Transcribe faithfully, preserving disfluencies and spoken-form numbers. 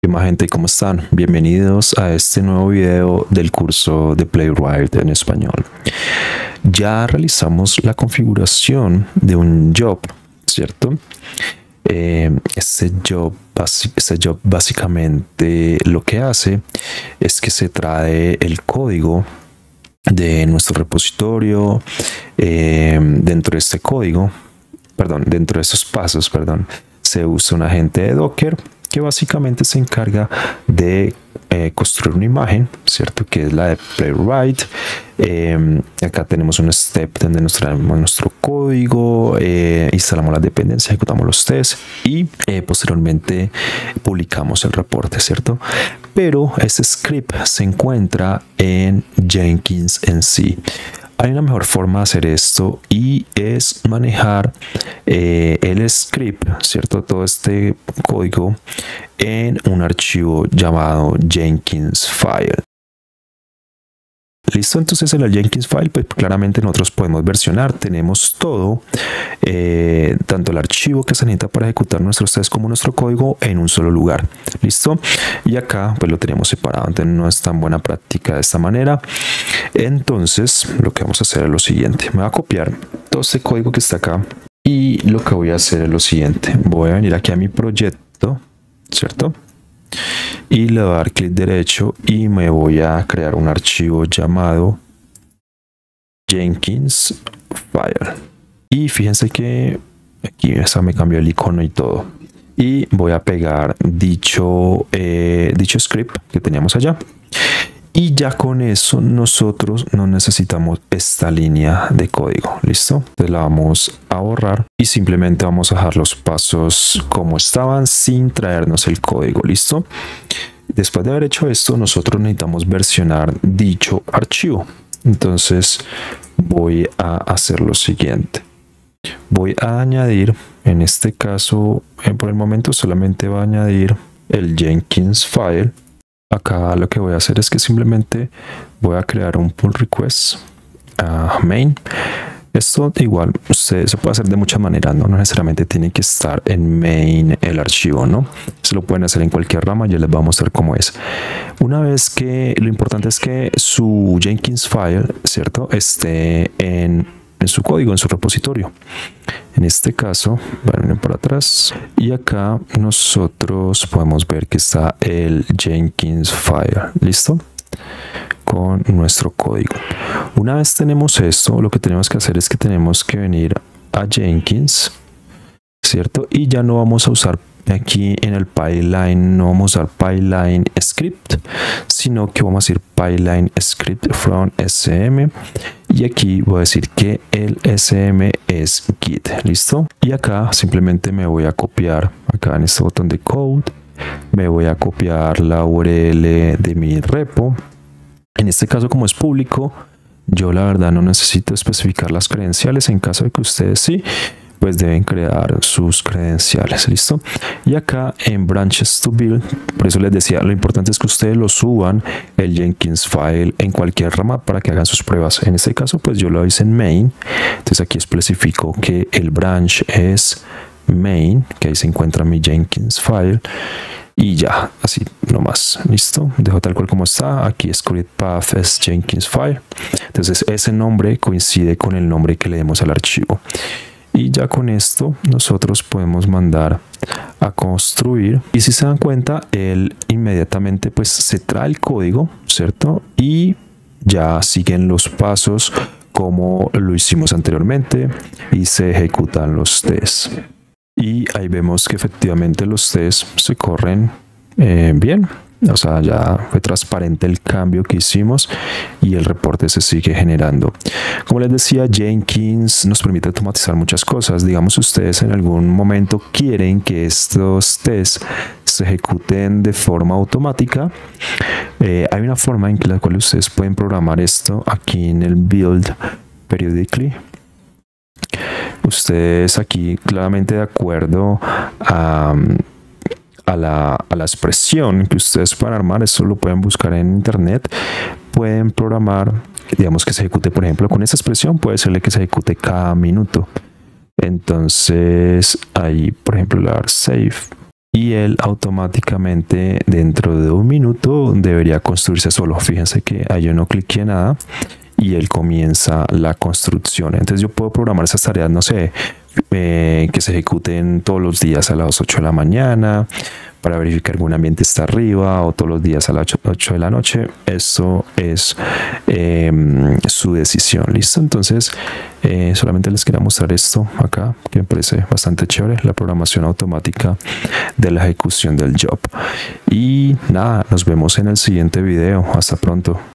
¿Qué más, gente? ¿Cómo están? Bienvenidos a este nuevo video del curso de Playwright en español. Ya realizamos la configuración de un job, ¿cierto? Eh, este job, este job básicamente lo que hace es que se trae el código de nuestro repositorio. Eh, dentro de este código, perdón, dentro de estos pasos, perdón, se usa un agente de Docker que básicamente se encarga de eh, construir una imagen, ¿cierto? Que es la de Playwright. Eh, acá tenemos un step donde nos traemos nuestro código, eh, instalamos las dependencias, ejecutamos los tests y eh, posteriormente publicamos el reporte, ¿cierto? Pero este script se encuentra en Jenkins en sí. Hay una mejor forma de hacer esto y es manejar eh, el script, ¿cierto? Todo este código en un archivo llamado Jenkins File. Listo, entonces en el Jenkins File, pues claramente nosotros podemos versionar, tenemos todo, eh, tanto el archivo que se necesita para ejecutar nuestros tests como nuestro código en un solo lugar. Listo, y acá pues lo tenemos separado, entonces no es tan buena práctica de esta manera. Entonces lo que vamos a hacer es lo siguiente: me voy a copiar todo este código que está acá y lo que voy a hacer es lo siguiente: voy a venir aquí a mi proyecto, ¿cierto? Y le voy a dar clic derecho y me voy a crear un archivo llamado Jenkins File. Y fíjense que aquí esa me cambió el icono y todo. Y voy a pegar dicho, eh, dicho script que teníamos allá. Y ya con eso nosotros no necesitamos esta línea de código. ¿Listo? Entonces la vamos a borrar y simplemente vamos a dejar los pasos como estaban sin traernos el código. ¿Listo? Después de haber hecho esto, nosotros necesitamos versionar dicho archivo. Entonces voy a hacer lo siguiente: voy a añadir, en este caso, eh, por el momento solamente va a añadir el Jenkins File. Acá lo que voy a hacer es que simplemente voy a crear un pull request a main. Esto igual se, se puede hacer de muchas maneras, ¿no? No necesariamente tiene que estar en main el archivo, ¿no? Se lo pueden hacer en cualquier rama, ya les voy a mostrar cómo es. Una vez que, lo importante es que su Jenkins file, ¿cierto?, esté en, en su código, en su repositorio. En este caso, van para atrás y acá nosotros podemos ver que está el Jenkins file, ¿listo? Con nuestro código. Una vez tenemos esto, lo que tenemos que hacer es que tenemos que venir a Jenkins, ¿cierto? Y ya no vamos a usar aquí en el pipeline, no vamos a usar pipeline script, sino que vamos a decir pipeline script from S M. Y aquí voy a decir que el S M es Git, ¿listo? Y acá simplemente me voy a copiar, acá en este botón de code, me voy a copiar la U R L de mi repo. En este caso, como es público, yo la verdad no necesito especificar las credenciales. En caso de que ustedes sí, pues deben crear sus credenciales, ¿listo? Y acá en branches to build, por eso les decía, lo importante es que ustedes lo suban el Jenkins file en cualquier rama para que hagan sus pruebas. En este caso, pues yo lo hice en main, entonces aquí especifico que el branch es main, que ahí se encuentra mi Jenkins file. Y ya, así nomás, listo, dejo tal cual como está. Aquí script path es Jenkins file, entonces ese nombre coincide con el nombre que le demos al archivo. Y ya con esto nosotros podemos mandar a construir. Y si se dan cuenta, él inmediatamente pues se trae el código, ¿cierto? Y ya siguen los pasos como lo hicimos anteriormente y se ejecutan los tests. Y ahí vemos que efectivamente los tests se corren eh, bien. O sea, ya fue transparente el cambio que hicimos y el reporte se sigue generando. Como les decía, Jenkins nos permite automatizar muchas cosas. Digamos, ustedes en algún momento quieren que estos tests se ejecuten de forma automática. Eh, hay una forma en la cual ustedes pueden programar esto aquí en el build periodically. Ustedes aquí claramente de acuerdo a... A la, a la expresión que ustedes puedan armar, esto lo pueden buscar en internet, pueden programar, digamos que se ejecute, por ejemplo, con esta expresión puede serle que se ejecute cada minuto. Entonces ahí, por ejemplo, le dar save y él automáticamente dentro de un minuto debería construirse solo. Fíjense que ahí yo no cliqué nada y él comienza la construcción. Entonces yo puedo programar esas tareas, no sé, eh, que se ejecuten todos los días a las ocho de la mañana para verificar que un ambiente está arriba, o todos los días a las ocho de la noche. Eso es eh, su decisión. Listo. Entonces eh, solamente les quería mostrar esto acá, que me parece bastante chévere, la programación automática de la ejecución del job. Y nada, nos vemos en el siguiente video. Hasta pronto.